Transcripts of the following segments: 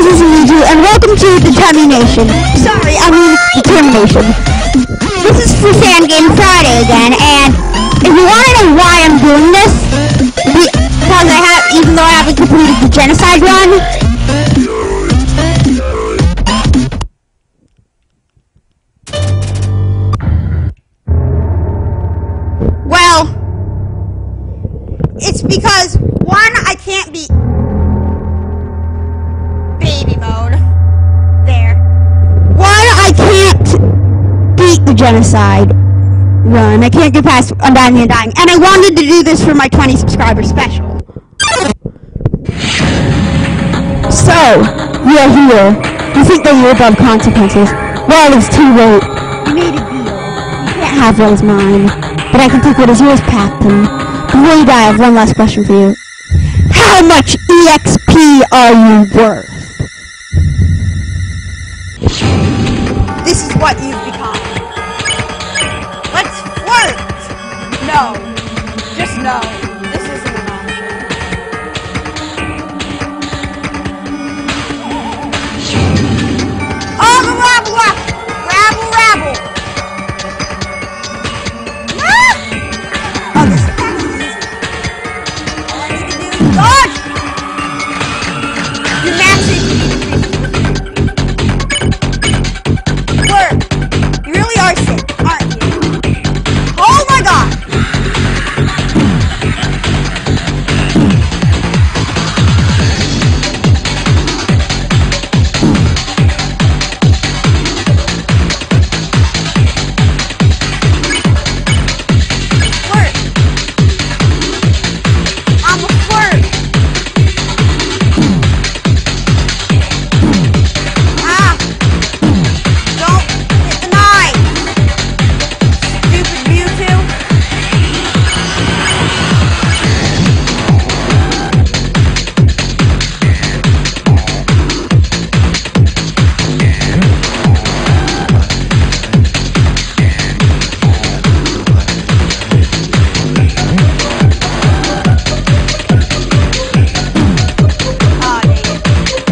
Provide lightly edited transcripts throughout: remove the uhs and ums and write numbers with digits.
guys, this is mewtwo, and welcome to Determination. Sorry, I mean Determination. This is for Fan Game Friday again, and if you want to know why I'm doing this, because even though I haven't completed the genocide run, well, it's because, one, I can't beat baby mode. There. One, I can't beat the genocide run. I can't get past Undying the Undying. And I wanted to do this for my 20 subscriber special. So, you're here. You think that you're above consequences. Well, it's too late. You made a deal. You can't have what is mine. But I can take what is yours, Captain. Before you die, I have one last question for you. How much EXP are you worth? This is what you've become. Let's flirt! No. Just no. This isn't an option. Oh, the rabble! Rabble, rabble! Ah! Oh, this is kind of easy. All I need to do is dodge! You're maxing. Flirt. You really are sick, aren't you? Oh my god! Flirt. I'm a flirt. Ah! Don't hit the knife! Stupid mewtwo! Ah, dang it.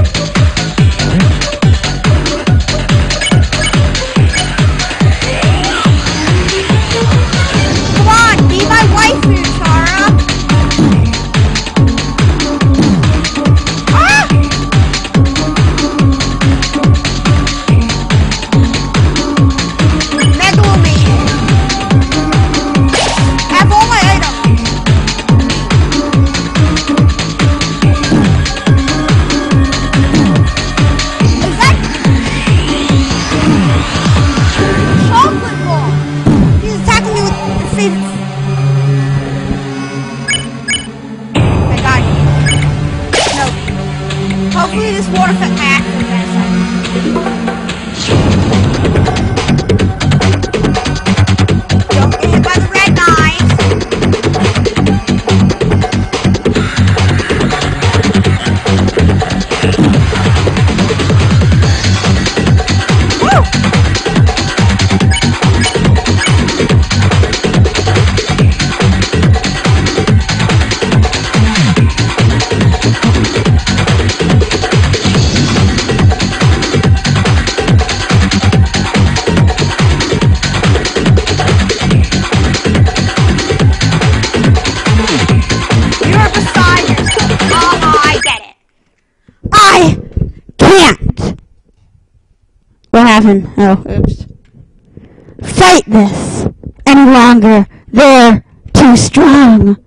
Come on, be my waifu, Chara! Ah! Megalomy! Have all my items! Is that chocolate ball? He's attacking me with your favorite. I got you. No. Hopefully this won't affect my actual genocide. Don't get hit by the red knives. Woo! You're beside yourself. I get it. I can't. What happened? Oh, oops. Fight this any longer. They're too strong.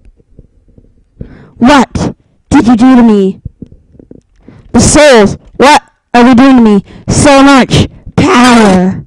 What did you do to me? The souls. What are they doing to me? So much power.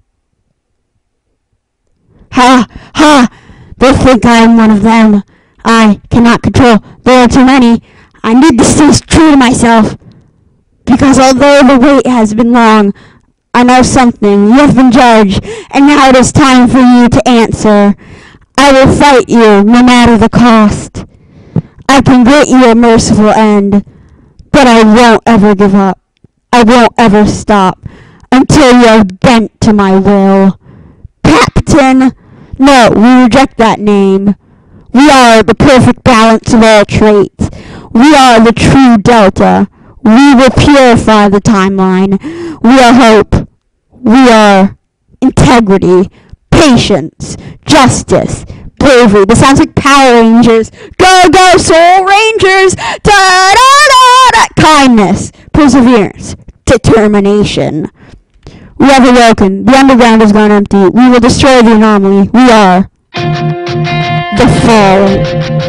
Ha ha. They think I am one of them. I cannot control. There are too many. I need to stay true to myself. Because although the wait has been long, I know something. You have been judged, and now it is time for you to answer. I will fight you, no matter the cost. I can get you a merciful end, but I won't ever give up. I won't ever stop until you're bent to my will. Captain! No, we reject that name. We are the perfect balance of all traits. We are the true Delta. We will purify the timeline. We are hope. We are integrity, patience, justice, bravery. This sounds like Power Rangers. Go, go, Soul Rangers! Da-da-da-da! Kindness, perseverance, determination. We have awoken. The underground has gone empty. We will destroy the anomaly. We are the fallen.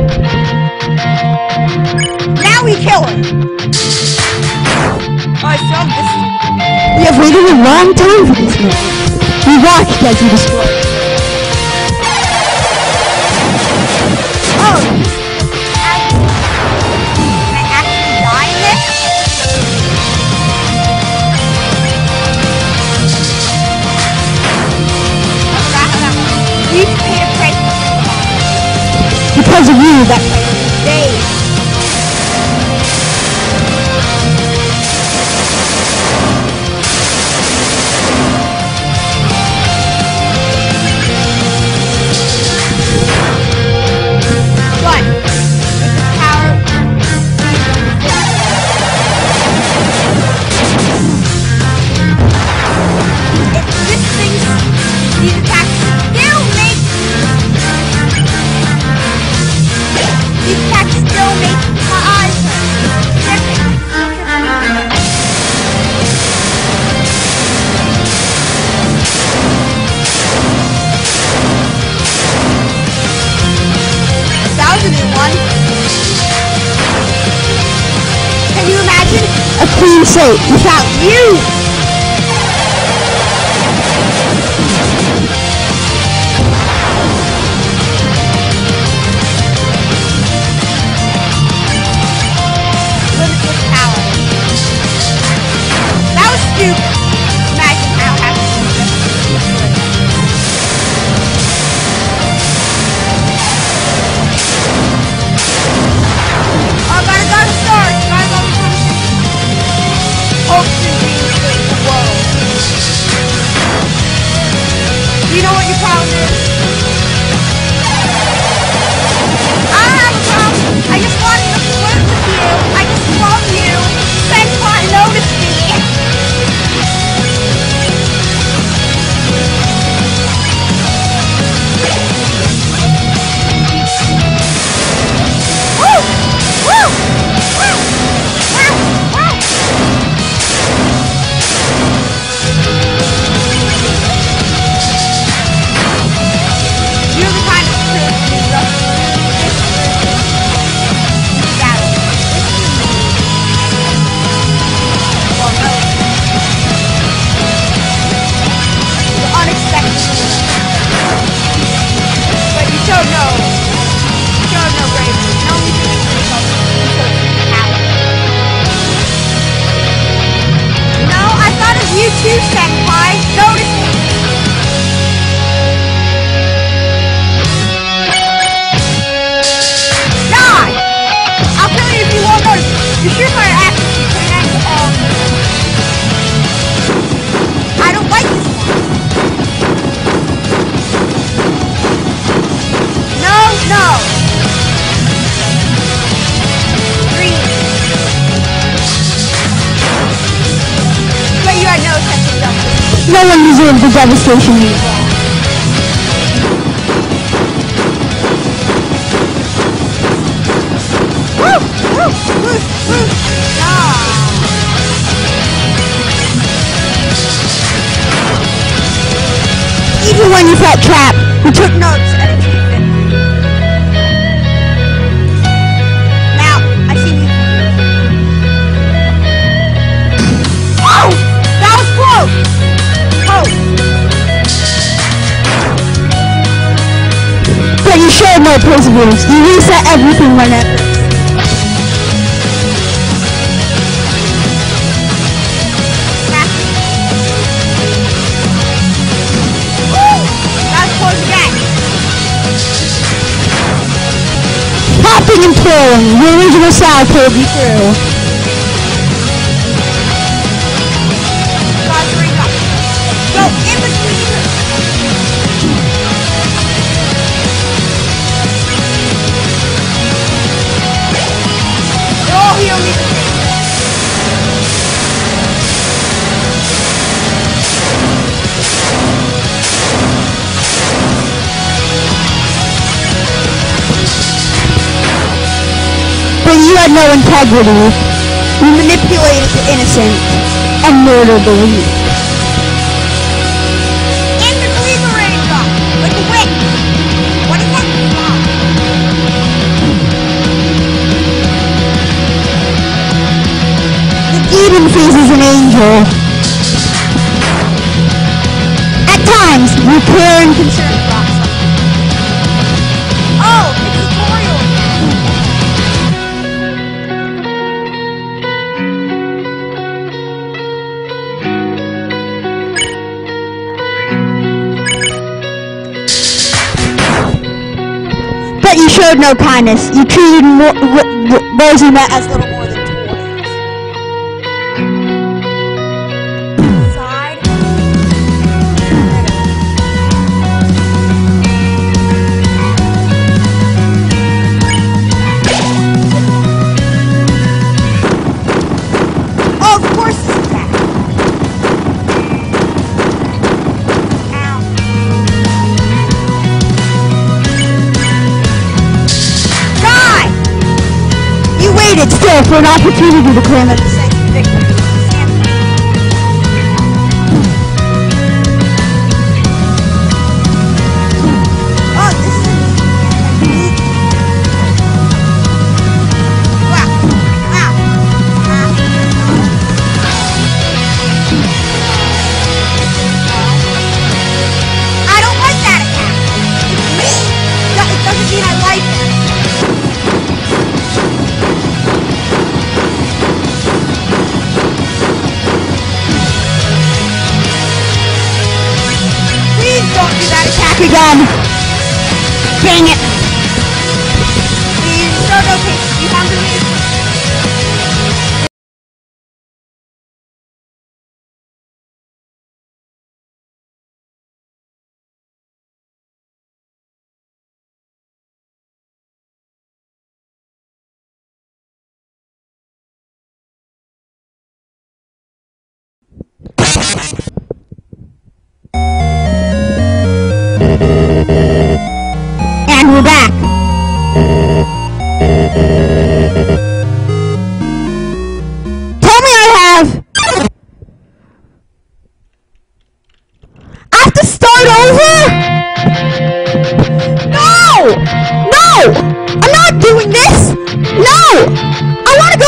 Now we kill her! Oh, I saw this. We have waited a long time for this moment. We watched as he destroyed it. Oh! Can I actually die in this? You need to pay a price for Because of you, that days. Can you imagine a clean slate without you? Limitless power. That was stupid. Imagine how happy I gotta go to start. Gotta go to hope to recreate the world. Do you know what your problem is? I don't have a problem. I just wanted to flirt with you. I just love you. Senpai noticed me. Woo! Woo! Woo! Woo! Woo! You're the kind of person who loves the unexpected. But you showed no bravery. No need to No, I thought of you too, Senpai. Notice me. Die! I'll kill you if you won't notice. You sure fire accuracy to an end to all. I don't like this one. No, no. Green. But you had no sense of justice. No one deserves the devastation you brought. Woo! Woo! Woo! Woo! Ah! Even when you felt trapped, We took notes and achieved it. Now, I see you. Oh! That was close! Oh! but you showed no perseverance. You reset everything whenever. Woo! That was close again. Hopping and twirling, the original style pulled you through. Guys, bring up. Go in between. They're all heal me. had no integrity. You manipulated the innocent and murdered the weak. And the liberator, like a witch. What is that? The demon faces an angel. At times, you care and concern about something. Oh, it's a tutorial. But you showed no kindness. You treated those you met as little more than toys. Side. Oh, of course this is that. Ow. Die! You waited still for an opportunity to claim it. Say victory. Oh, this is wow. Wow. I don't like that attack. Me? It doesn't mean I like it. Please don't do that attack Again. Dang it. Please, no, no, please. You hungry me? And we're back. Tell me I have to start over? No! No! I'm not doing this! No! I want to go...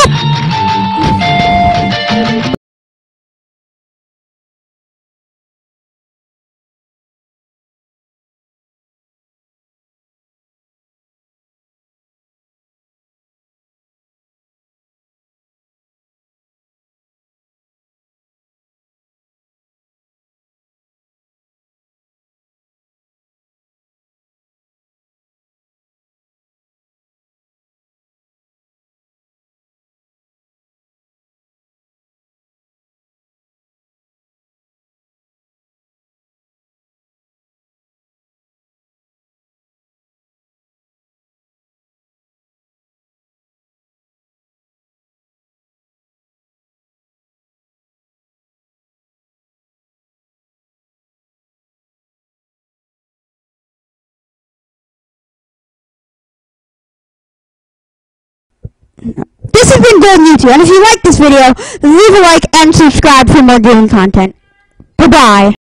This has been Golden YouTube, and if you like this video, then leave a like and subscribe for more gaming content. Bye-bye.